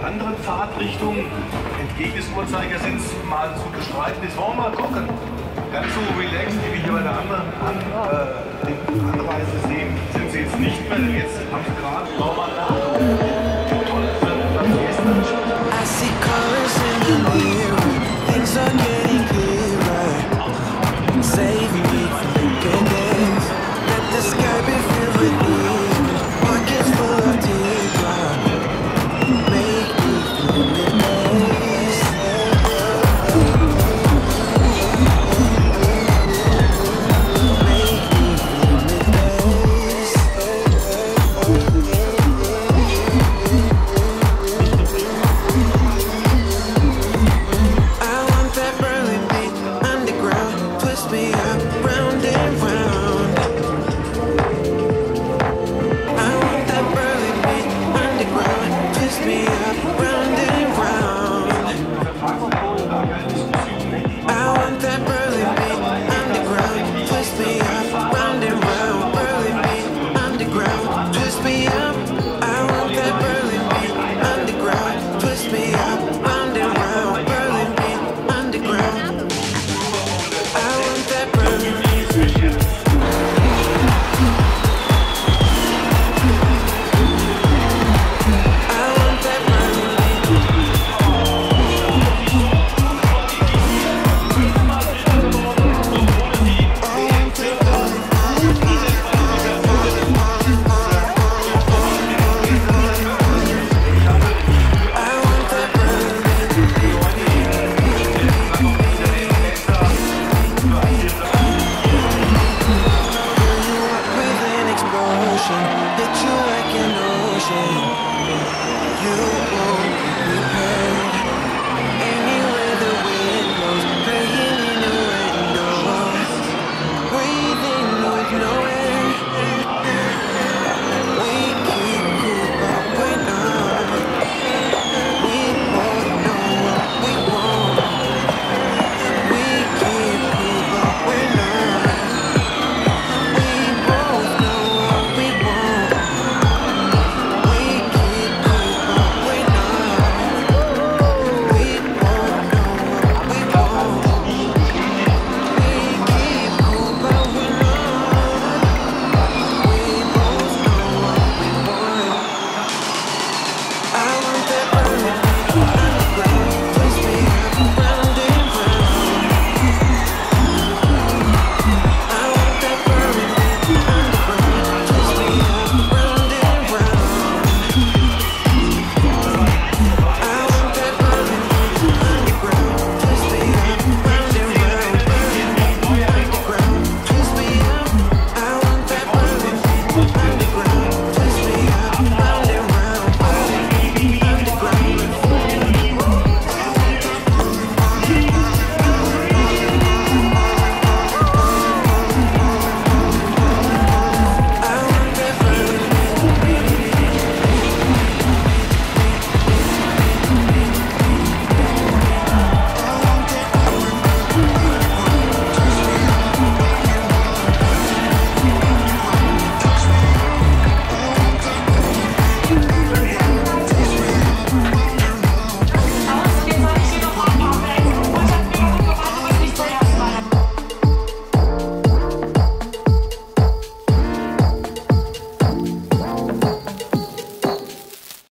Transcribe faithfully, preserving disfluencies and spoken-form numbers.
anderen Fahrtrichtung entgegen des Uhrzeigersinns mal zu bestreiten. Das wollen wir mal gucken. Ganz so relaxed, wie wir hier bei der anderen An äh, Anreise sehen, sind sie jetzt nicht mehr, denn jetzt haben sie gerade nochmal nachgeguckt. Toll, beim nächsten Anschluss. I see colors in the mirror, things are getting clearer. Save me from thinking this. Let the sky be filled with ears. Pockets full of teardrops. Make me feel the noise. Make me feel the noise. I want that burning beat underground. Twist me up, round and round. I want that burning beat underground. Twist me up, round